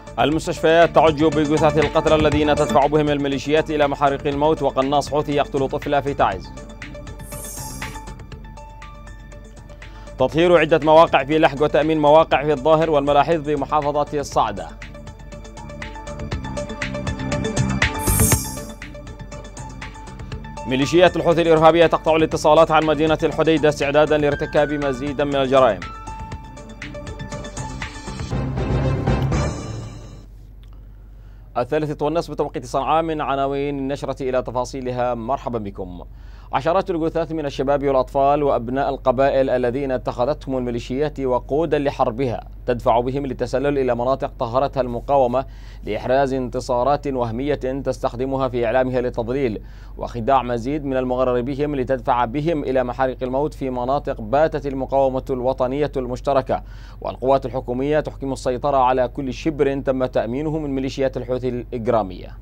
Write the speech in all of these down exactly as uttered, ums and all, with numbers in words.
المستشفيات تعج بجثث القتلى الذين تدفع بهم الميليشيات إلى محارق الموت، وقناص حوثي يقتل طفلا في تعز. تطهير عدة مواقع في لحج وتأمين مواقع في الظاهر والملاحظ بمحافظة الصعدة. ميليشيات الحوثي الإرهابية تقطع الاتصالات عن مدينة الحديدة استعدادا لارتكاب مزيد من الجرائم. الثالثة والنصف بتوقيت صنعاء من عناوين النشرة إلى تفاصيلها. مرحبا بكم. عشرات الجثث من الشباب والأطفال وأبناء القبائل الذين اتخذتهم الميليشيات وقودا لحربها تدفع بهم للتسلل إلى مناطق طهرتها المقاومة لإحراز انتصارات وهمية تستخدمها في إعلامها للتضليل وخداع مزيد من المغرر بهم لتدفع بهم إلى محارق الموت في مناطق باتت المقاومة الوطنية المشتركة والقوات الحكومية تحكم السيطرة على كل شبر تم تأمينه من ميليشيات الحوثي الإجرامية.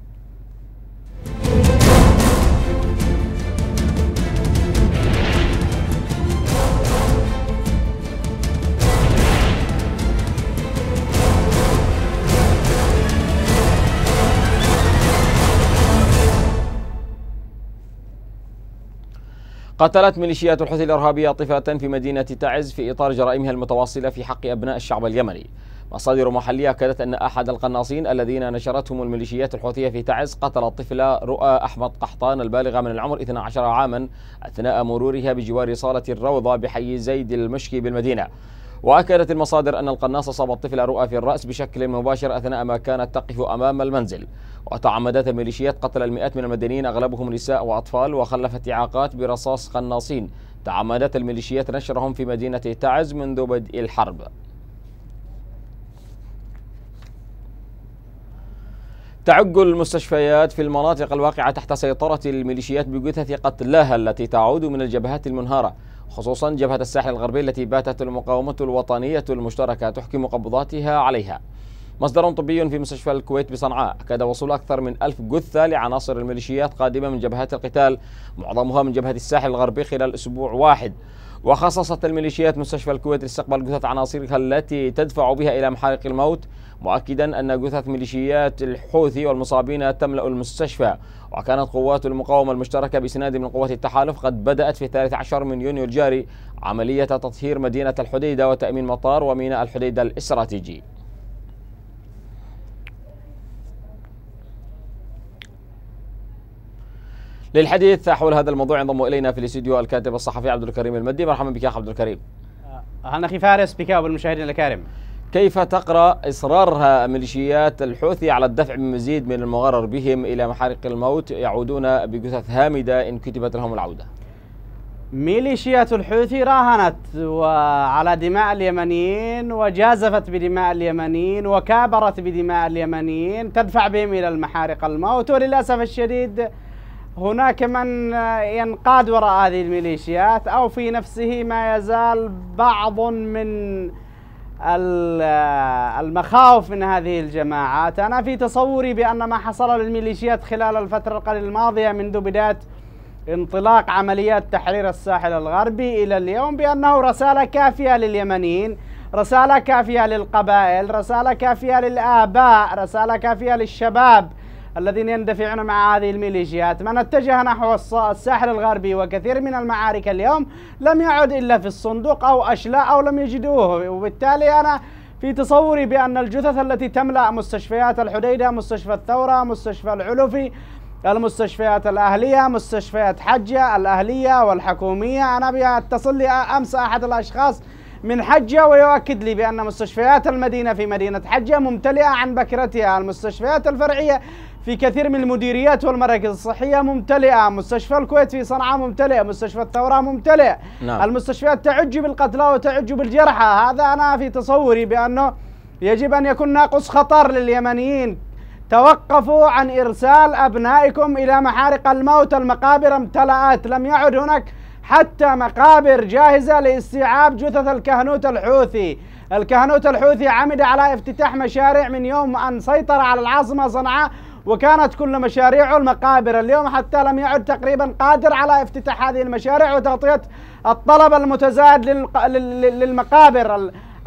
قتلت ميليشيات الحوثي الإرهابية طفلة في مدينة تعز في إطار جرائمها المتواصلة في حق أبناء الشعب اليمني. مصادر محلية أكدت أن أحد القناصين الذين نشرتهم الميليشيات الحوثية في تعز قتل الطفل رؤى أحمد قحطان البالغة من العمر اثني عشر عاما أثناء مرورها بجوار صالة الروضة بحي زيد المشكي بالمدينة. وأكدت المصادر أن القناص أصاب الطفل رؤى في الرأس بشكل مباشر أثناء ما كانت تقف أمام المنزل. وتعمدت الميليشيات قتل المئات من المدنيين أغلبهم نساء وأطفال وخلفت إعاقات برصاص قناصين. تعمدت الميليشيات نشرهم في مدينة تعز منذ بدء الحرب. تعج المستشفيات في المناطق الواقعة تحت سيطرة الميليشيات بجثث قتلاها التي تعود من الجبهات المنهارة، خصوصا جبهة الساحل الغربي التي باتت المقاومة الوطنية المشتركة تحكم قبضاتها عليها. مصدر طبي في مستشفى الكويت بصنعاء أكد وصول أكثر من ألف جثة لعناصر الميليشيات قادمة من جبهات القتال معظمها من جبهة الساحل الغربي خلال أسبوع واحد. وخصصت الميليشيات مستشفى الكويت لاستقبال جثث عناصرها التي تدفع بها إلى محارق الموت، مؤكدا أن جثث ميليشيات الحوثي والمصابين تملأ المستشفى. وكانت قوات المقاومة المشتركة بإسناد من قوات التحالف قد بدأت في الثالث عشر من يونيو الجاري عملية تطهير مدينة الحديدة وتأمين مطار وميناء الحديدة الاستراتيجي. للحديث حول هذا الموضوع ينضم إلينا في الاستديو الكاتب الصحفي عبد الكريم المدي. مرحبا بك يا عبد الكريم. أهلا أخي فارس بك وبالمشاهدين الأكارم. كيف تقرأ إصرارها ميليشيات الحوثي على الدفع بمزيد من المغرر بهم إلى محارق الموت يعودون بجثث هامدة إن كتبت لهم العودة؟ ميليشيات الحوثي راهنت على دماء اليمنيين وجازفت بدماء اليمنيين وكابرت بدماء اليمنيين تدفع بهم إلى المحارق الموت، وللأسف الشديد هناك من ينقاد وراء هذه الميليشيات أو في نفسه ما يزال بعض من المخاوف من هذه الجماعات. أنا في تصوري بأن ما حصل للميليشيات خلال الفترة القليلة الماضية منذ بداية انطلاق عمليات تحرير الساحل الغربي إلى اليوم بأنه رسالة كافية لليمنيين، رسالة كافية للقبائل، رسالة كافية للآباء، رسالة كافية للشباب الذين يندفعون مع هذه الميليشيات. من اتجه نحو الساحل الغربي وكثير من المعارك اليوم لم يعد إلا في الصندوق أو أشلاء أو لم يجدوه، وبالتالي أنا في تصوري بأن الجثث التي تملأ مستشفيات الحديدة، مستشفى الثورة، مستشفى العلوفي، المستشفيات الأهلية، مستشفيات حجة الأهلية والحكومية. أنا بيتصل لي أمس أحد الأشخاص من حجة ويؤكد لي بأن مستشفيات المدينة في مدينة حجة ممتلئة عن بكرتها، المستشفيات الفرعية في كثير من المديريات والمراكز الصحية ممتلئة، مستشفى الكويت في صنعاء ممتلئ، مستشفى الثورة ممتلئ. نعم. المستشفيات تعج بالقتلى وتعج بالجرحى. هذا أنا في تصوري بأنه يجب أن يكون ناقص خطر لليمنيين. توقفوا عن إرسال أبنائكم إلى محارق الموت، المقابر امتلأت، لم يعد هناك حتى مقابر جاهزة لاستيعاب جثث الكهنوت الحوثي. الكهنوت الحوثي عمد على افتتاح مشاريع من يوم أن سيطر على العاصمة صنعاء، وكانت كل مشاريعه المقابر. اليوم حتى لم يعد تقريبا قادر على افتتاح هذه المشاريع وتغطية الطلب المتزايد للمقابر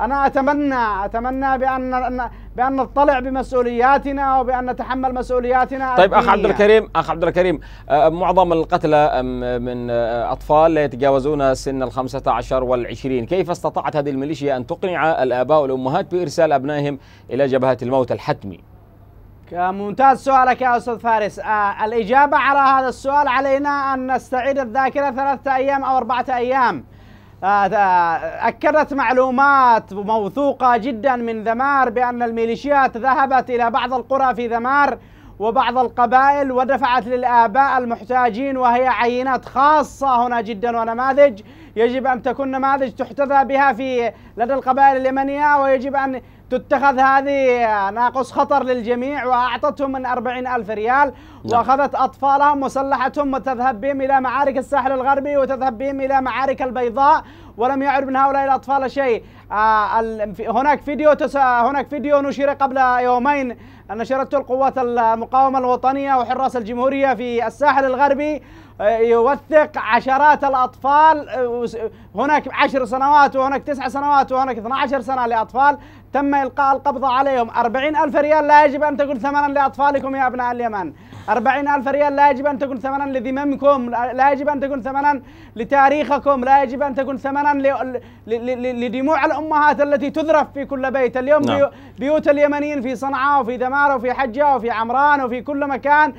أنا أتمنى أتمنى بأن بأن نطلع بمسؤولياتنا وبأن نتحمل مسؤولياتنا. طيب أخ عبد الكريم أخ عبد الكريم معظم القتلى من أطفال لا يتجاوزون سن الخمسة عشر والعشرين، كيف استطاعت هذه الميليشيا أن تقنع الآباء والأمهات بإرسال أبنائهم إلى جبهات الموت الحتمي؟ ممتاز سؤالك يا أستاذ فارس. آه الإجابة على هذا السؤال علينا أن نستعيد الذاكرة ثلاثة أيام أو أربعة أيام. آه أكدت معلومات موثوقة جدا من ذمار بأن الميليشيات ذهبت إلى بعض القرى في ذمار وبعض القبائل ودفعت للآباء المحتاجين، وهي عينات خاصة هنا جدا ونماذج يجب أن تكون نماذج تحتذى بها في لدى القبائل اليمنية، ويجب أن تتخذ هذه ناقص خطر للجميع. وأعطتهم من أربعين ألف ريال وأخذت أطفالهم وسلحتهم وتذهب بهم إلى معارك الساحل الغربي وتذهب بهم إلى معارك البيضاء، ولم يعد من هؤلاء الأطفال شيء. آه هناك فيديو هناك فيديو نشر قبل يومين نشرته القوات المقاومة الوطنية وحراس الجمهورية في الساحل الغربي يوثق عشرات الأطفال، هناك عشر سنوات وهناك تسع سنوات وهناك اثنتي عشرة سنة لأطفال تم إلقاء القبض عليهم. أربعين ألف ريال لا يجب أن تكون ثمنا لأطفالكم يا أبناء اليمن. أربعين ألف ريال لا يجب أن تكون ثمنا لذممكم، لا يجب أن تكون ثمنا لتاريخكم، لا يجب أن تكون ثمنا لدموع الأمهات التي تذرف في كل بيت. اليوم نعم. بيوت اليمنيين في صنعاء وفي دمار وفي حجة وفي عمران وفي كل مكان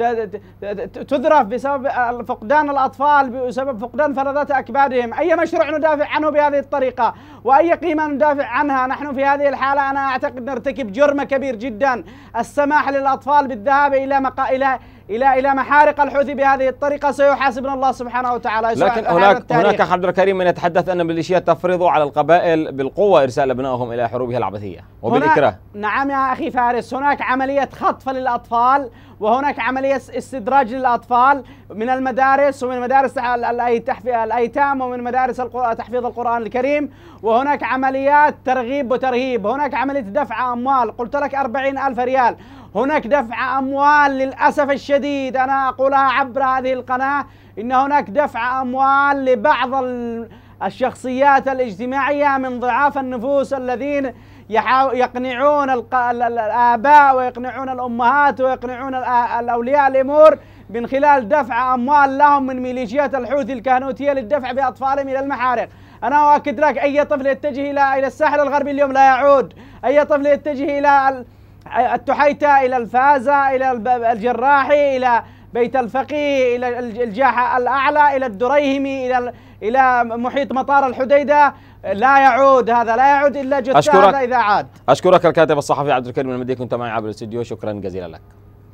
تذرف بسبب فقدان الأطفال، بسبب فقدان فلذات أكبادهم. أي مشروع ندافع عنه بهذه الطريقة وأي قيمة ندافع عنها؟ نحن في هذه الحالة أنا أعتقد نرتكب جرم كبير جدا، السماح للأطفال بالذهاب إلى مقا... إلى إلى إلى محارق الحوثي بهذه الطريقة سيحاسبنا الله سبحانه وتعالى. لكن هناك هناك عبد الكريم من يتحدث أن الميليشيات تفرض على القبائل بالقوة إرسال أبنائهم إلى حروبها العبثية وبالإكراه. نعم يا أخي فارس، هناك عملية خطف للأطفال وهناك عملية استدراج للأطفال من المدارس ومن مدارس الأيتام ومن مدارس تحفيظ القرآن الكريم، وهناك عمليات ترغيب وترهيب، هناك عملية دفع أموال. قلت لك أربعين ألف ريال، هناك دفع أموال للأسف الشديد، أنا أقولها عبر هذه القناة، إن هناك دفع أموال لبعض الشخصيات الاجتماعية من ضعاف النفوس الذين يقنعون الآباء ويقنعون الأمهات ويقنعون الأولياء الأمور من خلال دفع أموال لهم من ميليشيات الحوثي الكهنوتية للدفع بأطفالهم إلى المحارق. أنا أؤكد لك أي طفل يتجه إلى إلى الساحل الغربي اليوم لا يعود، أي طفل يتجه إلى التحيتة إلى الفازة إلى الجراحي إلى بيت الفقيه إلى الجاحة الأعلى إلى الدريهمي إلى إلى محيط مطار الحديدة لا يعود، هذا لا يعود إلا جثة هذا إذا عاد. أشكرك الكاتب الصحفي عبد الكريم المدي، كنت معي عبر الاستديو، شكرا جزيلا لك.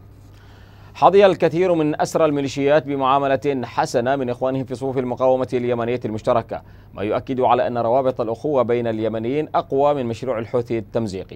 حظي الكثير من أسرى الميليشيات بمعاملة حسنة من إخوانهم في صفوف المقاومة اليمنية المشتركة، ما يؤكد على أن روابط الأخوة بين اليمنيين أقوى من مشروع الحوثي التمزيقي.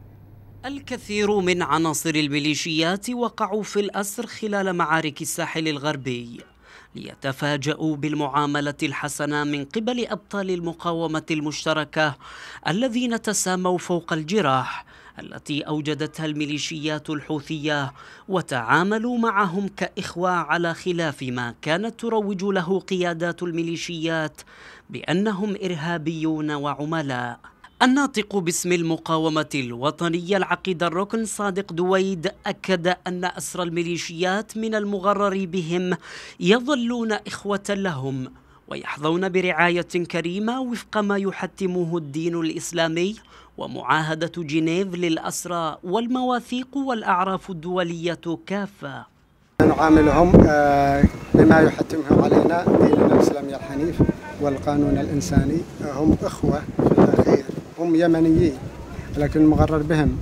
الكثير من عناصر الميليشيات وقعوا في الأسر خلال معارك الساحل الغربي ليتفاجؤوا بالمعاملة الحسنة من قبل أبطال المقاومة المشتركة الذين تساموا فوق الجراح التي أوجدتها الميليشيات الحوثية، وتعاملوا معهم كإخوة على خلاف ما كانت تروج له قيادات الميليشيات بأنهم إرهابيون وعملاء. الناطق باسم المقاومة الوطنية العقيد الركن صادق دويد أكد أن أسرى الميليشيات من المغرر بهم يظلون إخوة لهم ويحظون برعاية كريمة وفق ما يحتمه الدين الإسلامي ومعاهدة جنيف للأسرى والمواثيق والأعراف الدولية كافة. نعاملهم بما يحتمه علينا ديننا الإسلامي الحنيف والقانون الإنساني. هم أخوة في الأخير، هم يمنيين، لكن المغرر بهم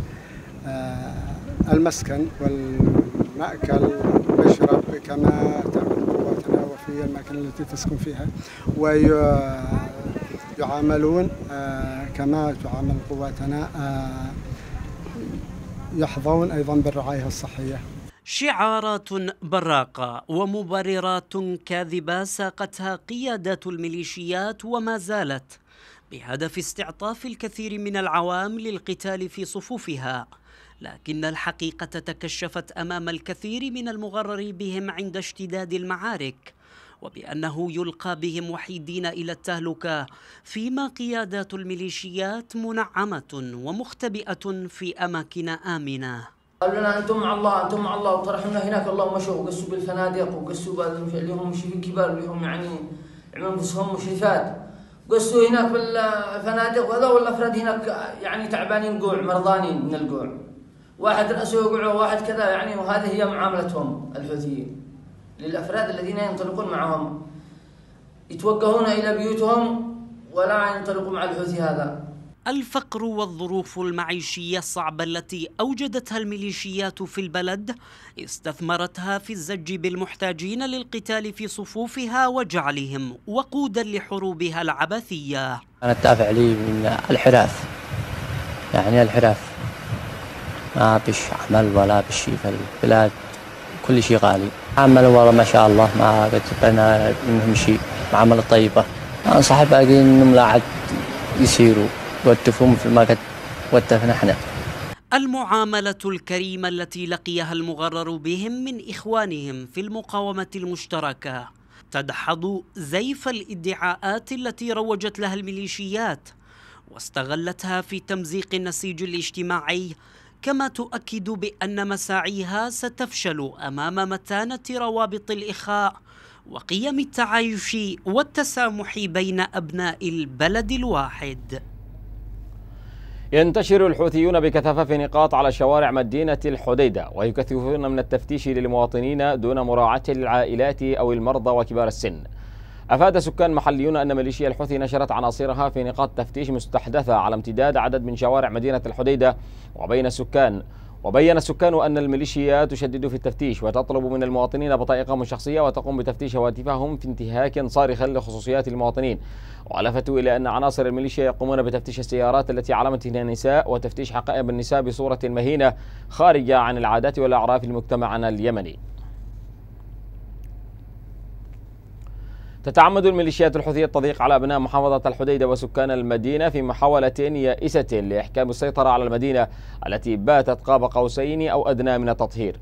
المسكن والمأكل والمشرب كما تعمل قواتنا وفي الأماكن التي تسكن فيها، ويعاملون كما تعامل قواتنا، يحظون أيضا بالرعاية الصحية. شعارات براقة ومبررات كاذبة ساقتها قيادات الميليشيات وما زالت بهدف استعطاف الكثير من العوام للقتال في صفوفها، لكن الحقيقة تكشفت أمام الكثير من المغرر بهم عند اشتداد المعارك، وبأنه يلقى بهم وحيدين إلى التهلكة، فيما قيادات الميليشيات منعمة ومختبئة في أماكن آمنة. قالوا لنا أنتم مع الله أنتم مع الله، وطرحونا هناك. الله مشوا وقسوا بالفنادق وقسوا اللي هم مشرفين كبار اللي هم يعني يعملون انفسهم مشرفات، قسوا هناك بالفنادق، وهذول الأفراد هناك يعني تعبانين جوع، مرضانين من الجوع، واحد رأسه يقع وواحد كذا يعني. وهذه هي معاملتهم الحوثيين للأفراد الذين ينطلقون معهم، يتوجهون إلى بيوتهم ولا ينطلقوا مع الحوثي هذا. الفقر والظروف المعيشية الصعبة التي أوجدتها الميليشيات في البلد استثمرتها في الزج بالمحتاجين للقتال في صفوفها وجعلهم وقودا لحروبها العبثية. أنا الدافع لي من الحراث، يعني الحراث ما بش عمل ولا بش في البلاد، كل شيء غالي. عمل والله ما شاء الله ما قد بنا منهم شيء، معاملة طيبة. أنصح باقي إنهم لا عاد يسيروا واتفهم في ما قد واتفنا احنا. المعاملة الكريمة التي لقيها المغرر بهم من إخوانهم في المقاومة المشتركة تدحض زيف الادعاءات التي روجت لها الميليشيات واستغلتها في تمزيق النسيج الاجتماعي، كما تؤكد بأن مساعيها ستفشل أمام متانة روابط الإخاء وقيم التعايش والتسامح بين أبناء البلد الواحد. ينتشر الحوثيون بكثافة في نقاط على شوارع مدينة الحديدة، ويكثفون من التفتيش للمواطنين دون مراعاة العائلات أو المرضى وكبار السن. أفاد سكان محليون أن ميليشيا الحوثي نشرت عناصرها في نقاط تفتيش مستحدثة على امتداد عدد من شوارع مدينة الحديدة وبين السكان. وبين السكان أن الميليشيا تشدد في التفتيش وتطلب من المواطنين بطائقهم الشخصية وتقوم بتفتيش هواتفهم في انتهاك صارخ لخصوصيات المواطنين. ولفتوا إلى أن عناصر الميليشيا يقومون بتفتيش السيارات التي علامتها النساء وتفتيش حقائب النساء بصورة مهينة خارجة عن العادات والأعراف لمجتمعنا اليمني. تتعمد الميليشيات الحوثية التضييق على أبناء محافظة الحديدة وسكان المدينة في محاولة يائسة لإحكام السيطرة على المدينة التي باتت قاب قوسين أو أدنى من التطهير.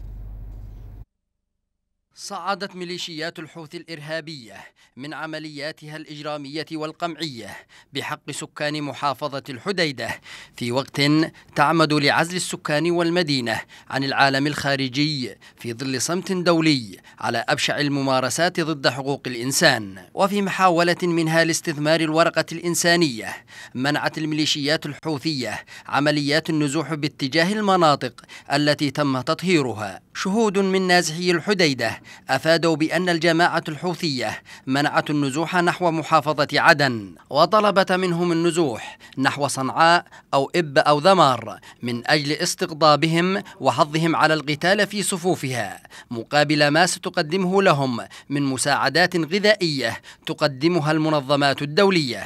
صعدت ميليشيات الحوثي الإرهابية من عملياتها الإجرامية والقمعية بحق سكان محافظة الحديدة في وقت تعمد لعزل السكان والمدينة عن العالم الخارجي في ظل صمت دولي على أبشع الممارسات ضد حقوق الإنسان. وفي محاولة منها لاستثمار الورقة الإنسانية منعت الميليشيات الحوثية عمليات النزوح باتجاه المناطق التي تم تطهيرها. شهود من نازحي الحديدة أفادوا بأن الجماعة الحوثية منعت النزوح نحو محافظة عدن، وطلبت منهم النزوح نحو صنعاء أو إب أو ذمار من أجل استقطابهم وحظهم على القتال في صفوفها مقابل ما ستقدمه لهم من مساعدات غذائية تقدمها المنظمات الدولية.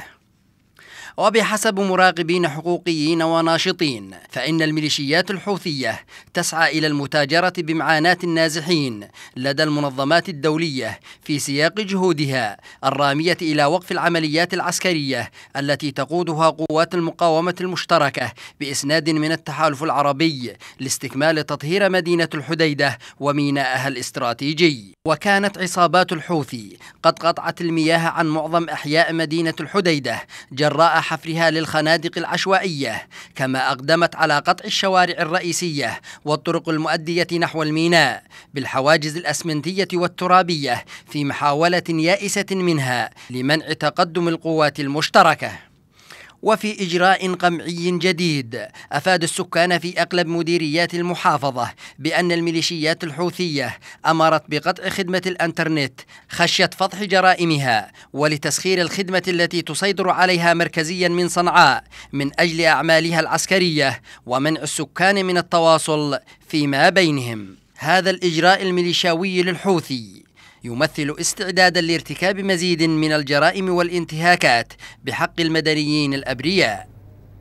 وبحسب مراقبين حقوقيين وناشطين فإن الميليشيات الحوثية تسعى إلى المتاجرة بمعاناة النازحين لدى المنظمات الدولية في سياق جهودها الرامية إلى وقف العمليات العسكرية التي تقودها قوات المقاومة المشتركة بإسناد من التحالف العربي لاستكمال تطهير مدينة الحديدة ومينائها الاستراتيجي. وكانت عصابات الحوثي قد قطعت المياه عن معظم أحياء مدينة الحديدة جراء حفرها للخنادق العشوائية، كما أقدمت على قطع الشوارع الرئيسية والطرق المؤدية نحو الميناء بالحواجز الأسمنتية والترابية في محاولة يائسة منها لمنع تقدم القوات المشتركة. وفي إجراء قمعي جديد أفاد السكان في أغلب مديريات المحافظة بأن الميليشيات الحوثية أمرت بقطع خدمة الإنترنت خشية فضح جرائمها ولتسخير الخدمة التي تسيطر عليها مركزيا من صنعاء من أجل أعمالها العسكرية ومنع السكان من التواصل فيما بينهم. هذا الإجراء الميليشاوي للحوثي يمثل استعدادا لارتكاب مزيد من الجرائم والانتهاكات بحق المدنيين الأبرياء.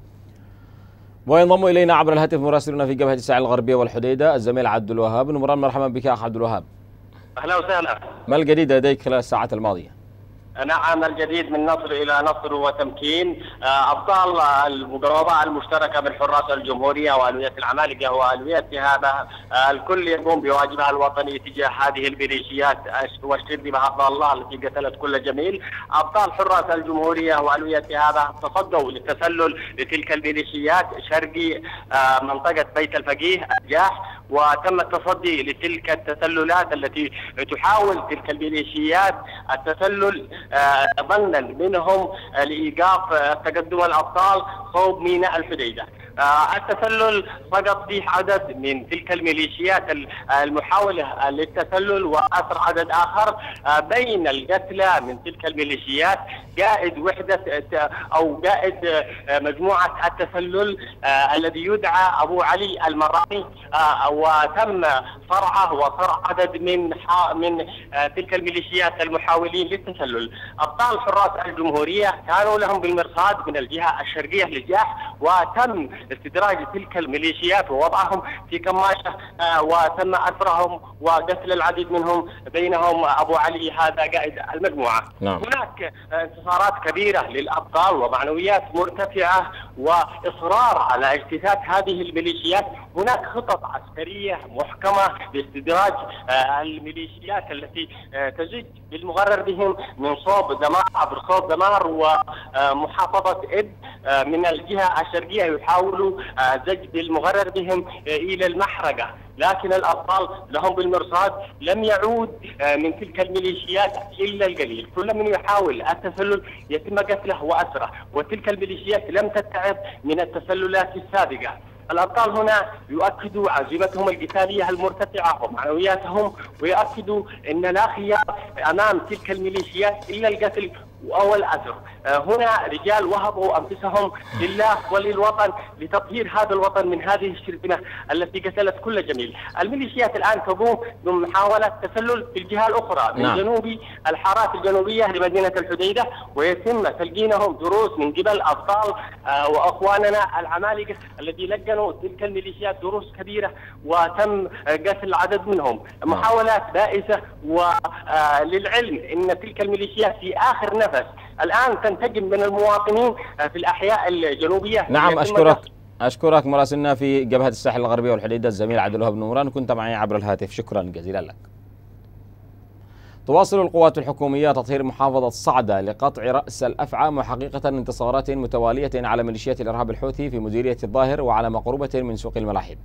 وينضم إلينا عبر الهاتف مراسلنا في جبهة الساحل الغربية والحديدة الزميل عبد الوهاب نمران. مرحبا بك أخ عبد الوهاب. أهلا وسهلا. ما الجديد لديك خلال الساعات الماضية؟ نعم، الجديد من نصر إلى نصر وتمكين. أبطال المقاومة المشتركة من حراس الجمهورية وألوية العمالقة وألوية هذا الكل يقوم بواجبها الوطني تجاه هذه الميليشيات والشد بحق الله التي قتلت كل جميل. أبطال حراس الجمهورية وألوية هذا تصدوا للتسلل لتلك الميليشيات شرقي منطقة بيت الفقيه الجاح، وتم التصدي لتلك التسللات التي تحاول تلك الميليشيات التسلل ظنا منهم لإيقاف تقدم الأبطال صوب ميناء الحديدة. التسلل سقط فيه عدد من تلك الميليشيات المحاولة للتسلل، وأسر عدد آخر. بين القتلى من تلك الميليشيات قائد وحدة أو قائد مجموعة التسلل الذي يدعى أبو علي المراني، وتم صرعه وصرع عدد من من تلك الميليشيات المحاولين للتسلل. أبطال حراس الجمهورية كانوا لهم بالمرصاد من الجهة الشرقية للجاح، وتم استدراج تلك الميليشيات ووضعهم في كماشة، وتم أسرهم وقتل العديد منهم، بينهم أبو علي هذا قائد المجموعة. نعم. هناك انتصارات كبيرة للأبطال ومعنويات مرتفعة وإصرار على اجتثاث هذه الميليشيات. هناك خطط عسكرية محكمة لاستدراج الميليشيات التي تزج بالمغرر بهم من صوب دمار عبر صوب دمار ومحافظة إب. من الجهة الشرقية يحاولوا زج بالمغرر بهم إلى المحرقة، لكن الأبطال لهم بالمرصاد لم يعود من تلك الميليشيات إلا القليل. كل من يحاول التسلل يتم قتله وأسره، وتلك الميليشيات لم تتعب من التسللات السابقة. الأبطال هنا يؤكدوا عزيمتهم القتالية المرتفعة ومعنوياتهم، ويؤكدوا أن لا خيار أمام تلك الميليشيات إلا القتل أو الأسر. هنا رجال وهبوا أنفسهم لله وللوطن لتطهير هذا الوطن من هذه الشرذمة التي قتلت كل جميل. الميليشيات الآن تقوم بمحاولة تسلل في الجهة الأخرى من نعم. جنوب الحارات الجنوبية لمدينة الحديدة، ويتم تلقينهم دروس من قبل أبطال وأخواننا العمالقة الذي لقنوا تلك الميليشيات دروس كبيرة، وتم قتل العدد منهم. محاولات بائسة، وللعلم أن تلك الميليشيات في آخر نفس الآن تنتقم من المواطنين في الأحياء الجنوبية. نعم، أشكرك أشكرك مراسلنا في جبهة الساحل الغربي والحديدة الزميل عبد الوهاب نوران، كنت معي عبر الهاتف. شكرا جزيلا لك. تواصل القوات الحكومية تطهير محافظة صعدة لقطع رأس الأفعى، وحقيقة انتصارات متوالية على ميليشيات الإرهاب الحوثي في مديرية الظاهر وعلى مقربة من سوق الملاحب.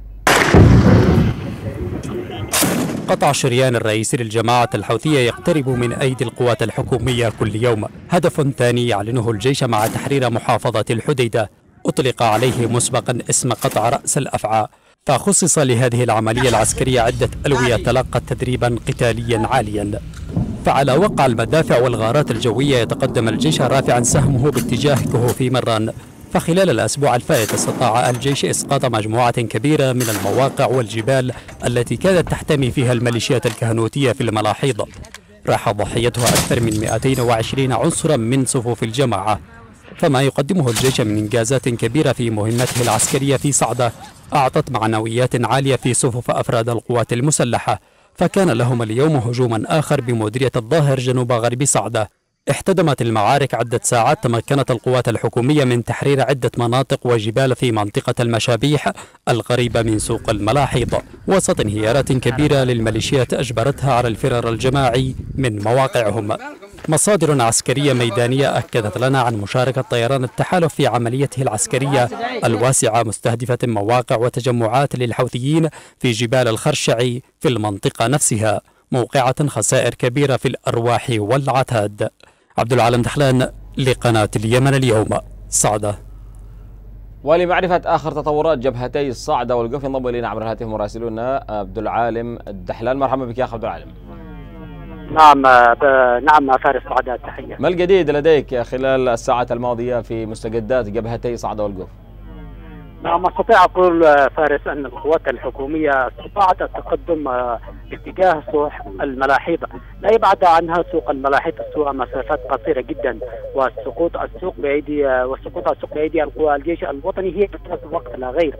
قطع الشريان الرئيسي للجماعة الحوثية يقترب من أيدي القوات الحكومية كل يوم. هدف ثاني يعلنه الجيش مع تحرير محافظة الحديدة أطلق عليه مسبقا اسم قطع رأس الأفعى، فخصص لهذه العملية العسكرية عدة ألوية تلقت تدريبا قتاليا عاليا. فعلى وقع المدافع والغارات الجوية يتقدم الجيش رافعا سهمه باتجاه كهوف مران. فخلال الأسبوع الفائت استطاع الجيش إسقاط مجموعة كبيرة من المواقع والجبال التي كانت تحتمي فيها الميليشيات الكهنوتية في الملاحيض. راح ضحيتها أكثر من مئتين وعشرين عنصرا من صفوف الجماعة. فما يقدمه الجيش من إنجازات كبيرة في مهمته العسكرية في صعدة أعطت معنويات عالية في صفوف أفراد القوات المسلحة، فكان لهم اليوم هجوما آخر بمديرية الظاهر جنوب غرب صعدة. احتدمت المعارك عدة ساعات، تمكنت القوات الحكومية من تحرير عدة مناطق وجبال في منطقة المشابيح القريبة من سوق الملاحيض، وسط انهيارات كبيرة للميليشيات أجبرتها على الفرار الجماعي من مواقعهم. مصادر عسكرية ميدانية أكدت لنا عن مشاركة طيران التحالف في عمليته العسكرية الواسعة مستهدفة مواقع وتجمعات للحوثيين في جبال الخرشعي في المنطقة نفسها، موقعة خسائر كبيرة في الأرواح والعتاد. عبد العالم دحلان لقناة اليمن اليوم، صعدة. ولمعرفة آخر تطورات جبهتي الصعدة والقف ينضم إلينا عبر الهاتف مراسلنا عبد العالم الدحلان. مرحبا بك يا أخ عبد العالم. نعم نعم فارس، صعدة تحية. ما الجديد لديك خلال الساعات الماضية في مستجدات جبهتي صعدة والقف؟ نعم، استطيع اقول فارس ان القوات الحكوميه استطاعت التقدم باتجاه سوق الملاحيض، لا يبعد عنها سوق الملاحيض سوى مسافات قصيره جدا، وسقوط السوق بايدي وسقوط السوق بايدي القوى الجيش الوطني هي مساله وقت لا غير.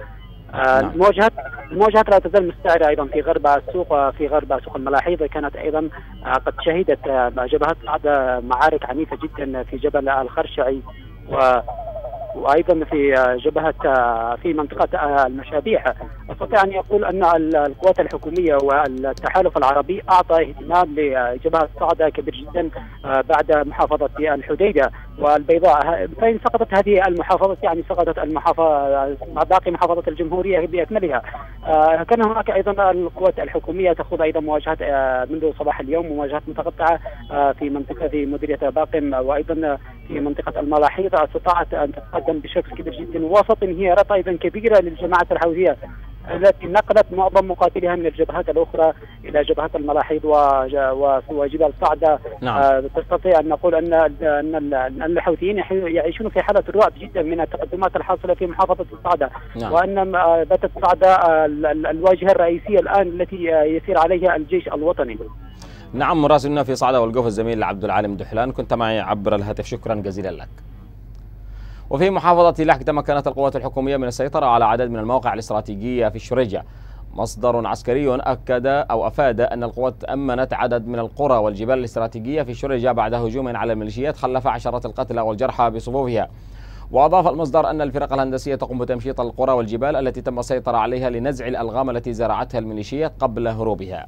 المواجهات المواجهات لا تزال مستعرة أيضا في غرب السوق في غرب سوق الملاحيض. كانت أيضا قد شهدت جبهات صعدة معارك عنيفة جدا في جبل الخرشعي و وايضا في جبهه في منطقه المشابيح. استطيع ان يقول ان القوات الحكوميه والتحالف العربي اعطى اهتمام لجبهه صعده كبير جدا بعد محافظه الحديده والبيضاء. فان سقطت هذه المحافظه يعني سقطت المحافظه باقي محافظه الجمهوريه باكملها. كان هناك ايضا القوات الحكوميه تخوض ايضا مواجهات منذ صباح اليوم، مواجهات متقطعه في منطقه في مديريه باقم وايضا في منطقه الملاحيض. استطاعت ان تتقدم بشكل كبير جدا وسط انهيارات ايضا كبيره للجماعه الحوثيه التي نقلت معظم مقاتليها من الجبهات الاخرى الى جبهات الملاحيض وجبال صعده. نعم. تستطيع ان نقول ان ان الحوثيين يعيشون في حاله رعب جدا من التقدمات الحاصله في محافظه صعده. نعم. وان باتت صعده الواجهه الرئيسيه الان التي يسير عليها الجيش الوطني. نعم، مراسلنا في صعده والقوف الزميل عبد العالم دحلان، كنت معي عبر الهاتف، شكرا جزيلا لك. وفي محافظة لحج تمكنت القوات الحكومية من السيطرة على عدد من المواقع الاستراتيجية في الشريجة. مصدر عسكري أكد أو أفاد أن القوات أمنت عدد من القرى والجبال الاستراتيجية في الشريجة بعد هجوم على الميليشيات خلف عشرات القتلى والجرحى بصفوفها. وأضاف المصدر أن الفرق الهندسية تقوم بتمشيط القرى والجبال التي تم السيطرة عليها لنزع الألغام التي زرعتها الميليشيات قبل هروبها.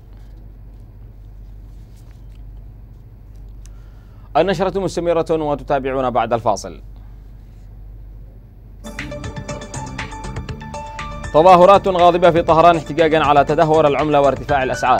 النشرة مستمرة وتتابعون بعد الفاصل. تظاهرات غاضبة في طهران احتجاجا على تدهور العملة وارتفاع الأسعار.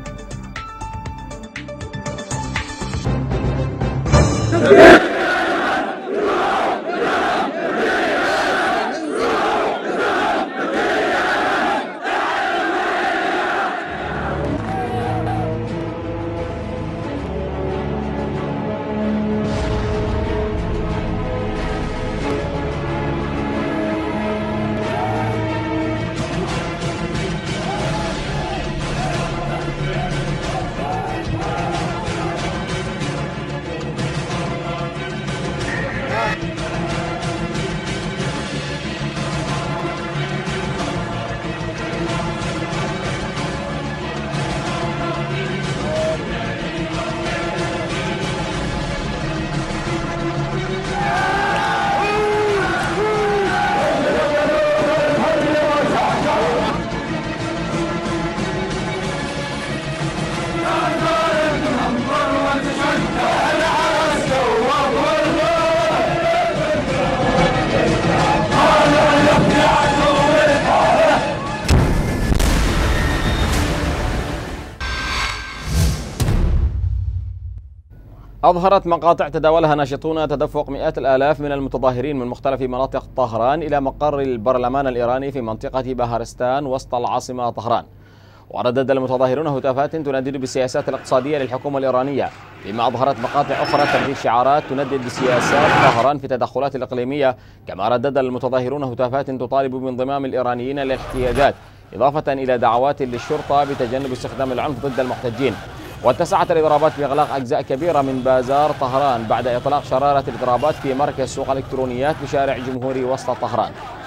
أظهرت مقاطع تداولها ناشطون تدفق مئات الآلاف من المتظاهرين من مختلف مناطق طهران إلى مقر البرلمان الإيراني في منطقة بهارستان وسط العاصمة طهران. وردد المتظاهرون هتافات تندد بالسياسات الاقتصادية للحكومة الإيرانية، بما أظهرت مقاطع أخرى ترديد شعارات تندد بسياسات طهران في التدخلات الإقليمية. كما ردد المتظاهرون هتافات تطالب بانضمام الإيرانيين للاحتجاجات، إضافة إلى دعوات للشرطة بتجنب استخدام العنف ضد المحتجين. واتسعت الإضرابات بإغلاق أجزاء كبيرة من بازار طهران بعد إطلاق شرارة الإضرابات في مركز سوق الإلكترونيات بشارع جمهوري وسط طهران.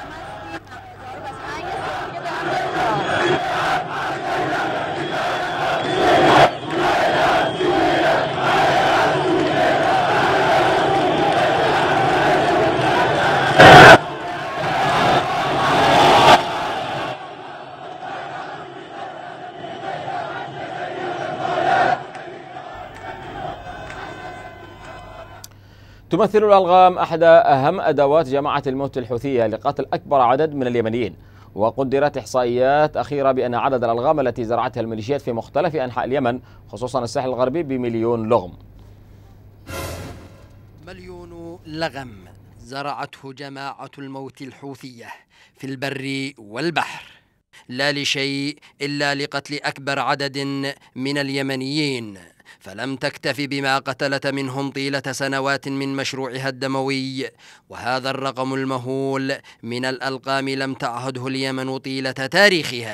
تمثل الألغام أحد أهم أدوات جماعة الموت الحوثية لقتل أكبر عدد من اليمنيين. وقدرت إحصائيات أخيرة بأن عدد الألغام التي زرعتها الميليشيات في مختلف أنحاء اليمن خصوصا الساحل الغربي بمليون لغم. مليون لغم زرعته جماعة الموت الحوثية في البر والبحر، لا لشيء إلا لقتل أكبر عدد من اليمنيين، فلم تكتف بما قتلت منهم طيلة سنوات من مشروعها الدموي. وهذا الرقم المهول من الألقام لم تعهده اليمن طيلة تاريخها.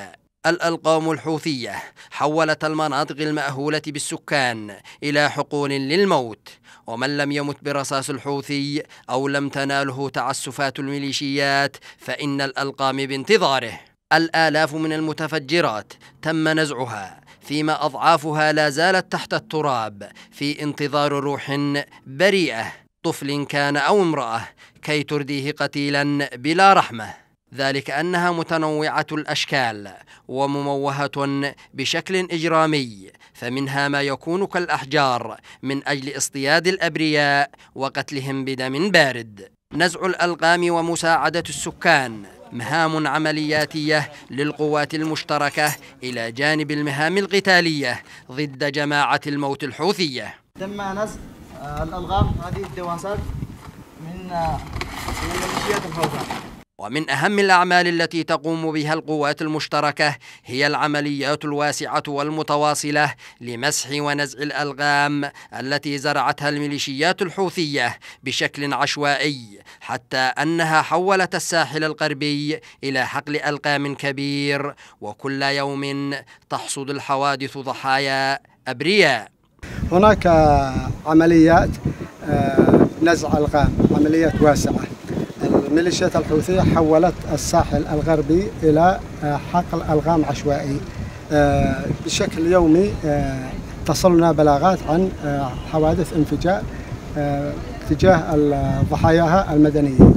الألقام الحوثية حولت المناطق المأهولة بالسكان إلى حقول للموت، ومن لم يمت برصاص الحوثي أو لم تناله تعسفات الميليشيات فإن الألقام بانتظاره. الآلاف من المتفجرات تم نزعها، فيما أضعافها لا زالت تحت التراب في انتظار روح بريئة، طفل كان أو امرأة، كي ترديه قتيلا بلا رحمة. ذلك أنها متنوعة الأشكال ومموهة بشكل إجرامي، فمنها ما يكون كالأحجار من أجل اصطياد الأبرياء وقتلهم بدم بارد. نزع الألقام ومساعدة السكان مهام عملياتية للقوات المشتركة إلى جانب المهام القتالية ضد جماعة الموت الحوثية. تم نزع الألغام هذه الدواسات من ميليشيات الحوثي. ومن أهم الأعمال التي تقوم بها القوات المشتركة هي العمليات الواسعة والمتواصلة لمسح ونزع الألغام التي زرعتها الميليشيات الحوثية بشكل عشوائي، حتى أنها حولت الساحل الغربي إلى حقل ألغام كبير، وكل يوم تحصد الحوادث ضحايا أبرياء. هناك عمليات نزع ألغام، عمليات واسعة. الميليشيات الحوثية حولت الساحل الغربي إلى حقل ألغام عشوائي بشكل يومي. تصلنا بلاغات عن حوادث انفجار تجاه ضحاياها المدنيين.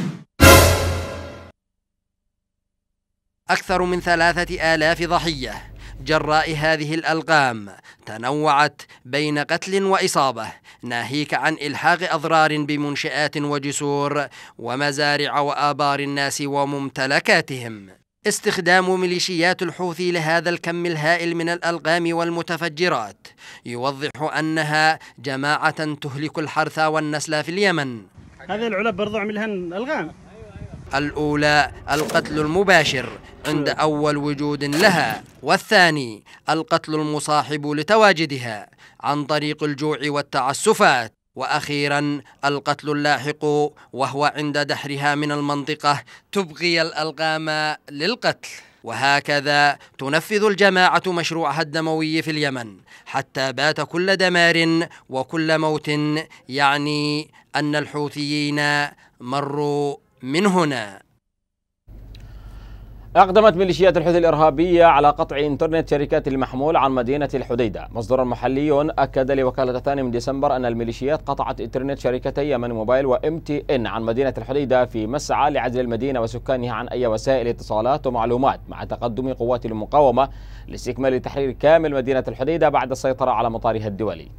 أكثر من ثلاثة آلاف ضحية جراء هذه الألغام تنوعت بين قتل وإصابة، ناهيك عن إلحاق أضرار بمنشآت وجسور ومزارع وآبار الناس وممتلكاتهم. استخدام ميليشيات الحوثي لهذا الكم الهائل من الألغام والمتفجرات يوضح أنها جماعة تهلك الحرث والنسل في اليمن. هذه العلب برضو عملهن ألغام. الأولى القتل المباشر عند أول وجود لها، والثاني القتل المصاحب لتواجدها عن طريق الجوع والتعسفات، وأخيرا القتل اللاحق وهو عند دحرها من المنطقة تبغي الألغام للقتل. وهكذا تنفذ الجماعة مشروعها الدموي في اليمن، حتى بات كل دمار وكل موت يعني أن الحوثيين مروا من هنا. أقدمت ميليشيات الحوثي الإرهابية على قطع إنترنت شركات المحمول عن مدينة الحديدة. مصدر محلي أكد لوكالة الثاني من ديسمبر أن الميليشيات قطعت إنترنت شركتي يمن موبايل وإم تي إن عن مدينة الحديدة في مسعى لعزل المدينة وسكانها عن أي وسائل اتصالات ومعلومات، مع تقدم قوات المقاومة لاستكمال تحرير كامل مدينة الحديدة بعد السيطرة على مطارها الدولي.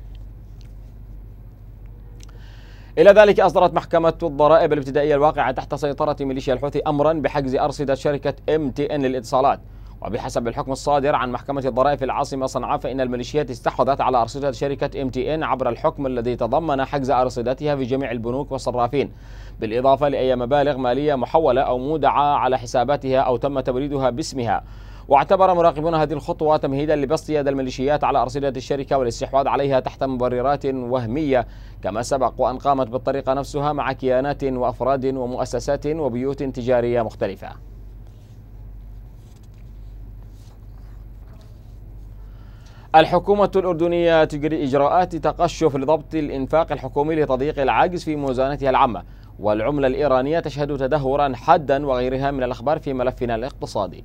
إلى ذلك أصدرت محكمة الضرائب الابتدائية الواقعة تحت سيطرة ميليشيا الحوثي أمرا بحجز أرصدة شركة إم تي إن للاتصالات. وبحسب الحكم الصادر عن محكمة الضرائب في العاصمة صنعاء، فإن الميليشيات استحوذت على أرصدة شركة إم تي إن عبر الحكم الذي تضمن حجز أرصدتها في جميع البنوك والصرافين، بالإضافة لأي مبالغ مالية محولة أو مودعة على حساباتها أو تم تبريدها باسمها. واعتبر مراقبون هذه الخطوة تمهيدا لبسط يد الميليشيات على أرصدة الشركة والاستحواذ عليها تحت مبررات وهمية، كما سبق وأن قامت بالطريقة نفسها مع كيانات وأفراد ومؤسسات وبيوت تجارية مختلفة. الحكومة الأردنية تجري إجراءات تقشف لضبط الإنفاق الحكومي لتضييق العجز في موازنتها العامة، والعملة الإيرانية تشهد تدهورا حادا وغيرها من الأخبار في ملفنا الاقتصادي.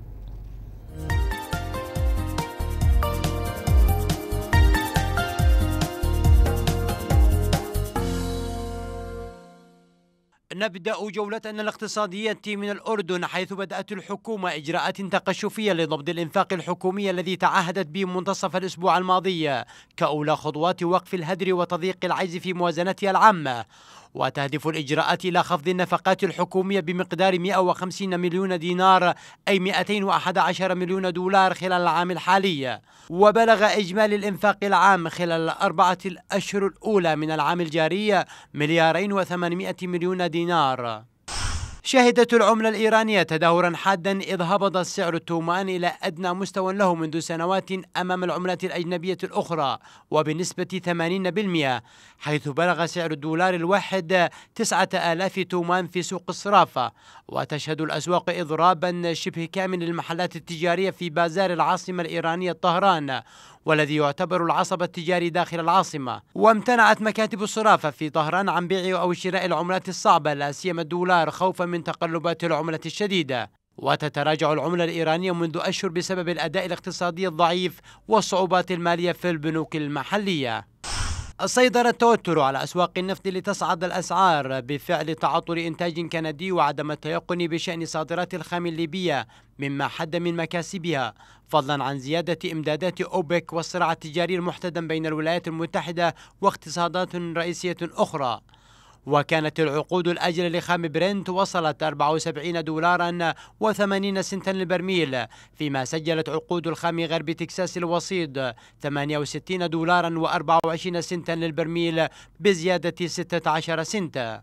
نبدأ جولتنا الاقتصادية من الأردن، حيث بدأت الحكومة إجراءات تقشفية لضبط الإنفاق الحكومي الذي تعهدت به منتصف الأسبوع الماضي كأولى خطوات وقف الهدر وتضييق العجز في موازنتها العامة. وتهدف الإجراءات إلى خفض النفقات الحكومية بمقدار مئة وخمسين مليون دينار أي مئتين وأحد عشر مليون دولار خلال العام الحالي. وبلغ إجمالي الإنفاق العام خلال الأربعة الأشهر الأولى من العام الجاري مليارين وثمانمئة مليون دينار. شهدت العملة الإيرانية تدهورا حادا إذ هبط سعر التومان إلى أدنى مستوى له منذ سنوات أمام العملات الأجنبية الأخرى وبنسبة ثمانين بالمئة، حيث بلغ سعر الدولار الواحد تسعة آلاف تومان في سوق الصرافة. وتشهد الأسواق إضرابا شبه كامل للمحلات التجارية في بازار العاصمة الإيرانية طهران، والذي يعتبر العصب التجاري داخل العاصمة. وامتنعت مكاتب الصرافة في طهران عن بيع أو شراء العملات الصعبة لا سيما الدولار خوفا من تقلبات العملة الشديدة. وتتراجع العملة الإيرانية منذ أشهر بسبب الأداء الاقتصادي الضعيف والصعوبات المالية في البنوك المحلية. سيطر التوتر على أسواق النفط لتصعد الأسعار بفعل تعطل إنتاج كندي وعدم التيقن بشأن صادرات الخام الليبية، مما حد من مكاسبها، فضلا عن زيادة إمدادات أوبك والصراع التجاري المحتدم بين الولايات المتحدة واقتصادات رئيسية أخرى. وكانت العقود الأجلة لخام برنت وصلت أربعة وسبعين دولارا وثمانين سنتا للبرميل، فيما سجلت عقود الخام غرب تكساس الوسيط ثمانية وستين دولارا وأربعة وعشرين سنتا للبرميل بزيادة ستة عشر سنتا.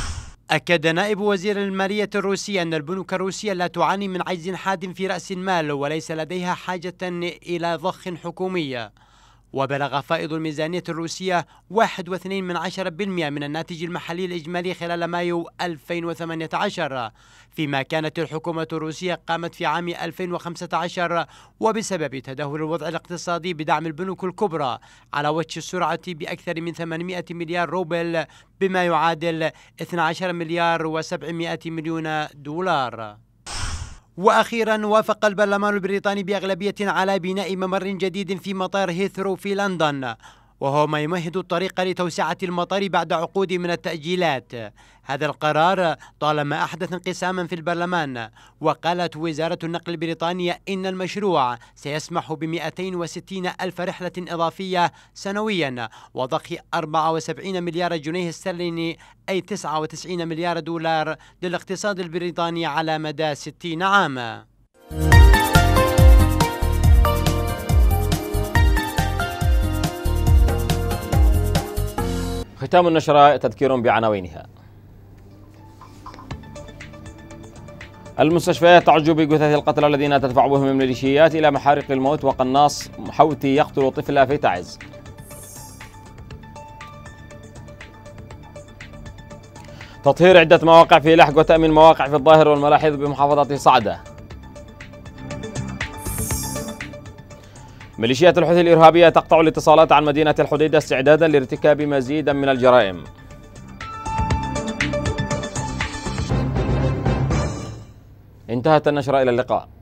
أكد نائب وزير المالية الروسي أن البنوك الروسية لا تعاني من عجز حاد في رأس المال وليس لديها حاجة إلى ضخ حكومي. وبلغ فائض الميزانية الروسية واحد فاصلة اثنين من عشرة بالمئة من الناتج المحلي الإجمالي خلال مايو ألفين وثمانية عشر، فيما كانت الحكومة الروسية قامت في عام ألفين وخمسة عشر وبسبب تدهور الوضع الاقتصادي بدعم البنوك الكبرى على وجه السرعة بأكثر من ثمانمئة مليار روبل، بما يعادل اثني عشر مليار وسبعمئة مليون دولار. وأخيرا وافق البرلمان البريطاني بأغلبية على بناء ممر جديد في مطار هيثرو في لندن، وهو ما يمهد الطريق لتوسعة المطار بعد عقود من التأجيلات. هذا القرار طالما أحدث انقساما في البرلمان، وقالت وزارة النقل البريطانية إن المشروع سيسمح ب مئتين وستين ألف رحلة إضافية سنويا وضخ أربعة وسبعين مليار جنيه استرليني أي تسعة وتسعين مليار دولار للاقتصاد البريطاني على مدى ستين عاما. ختام النشرة تذكير بعناوينها. المستشفيات تعج بجثث القتلى الذين تدفع بهم الميليشيات إلى محارق الموت، وقناص حوثي يقتل طفلة في تعز. تطهير عدة مواقع في لحق وتأمين مواقع في الظاهر والملاحظ بمحافظة صعدة. ميليشيات الحوثي الإرهابية تقطع الاتصالات عن مدينة الحديدة استعدادا لارتكاب مزيد من الجرائم. انتهت النشرة، إلى اللقاء.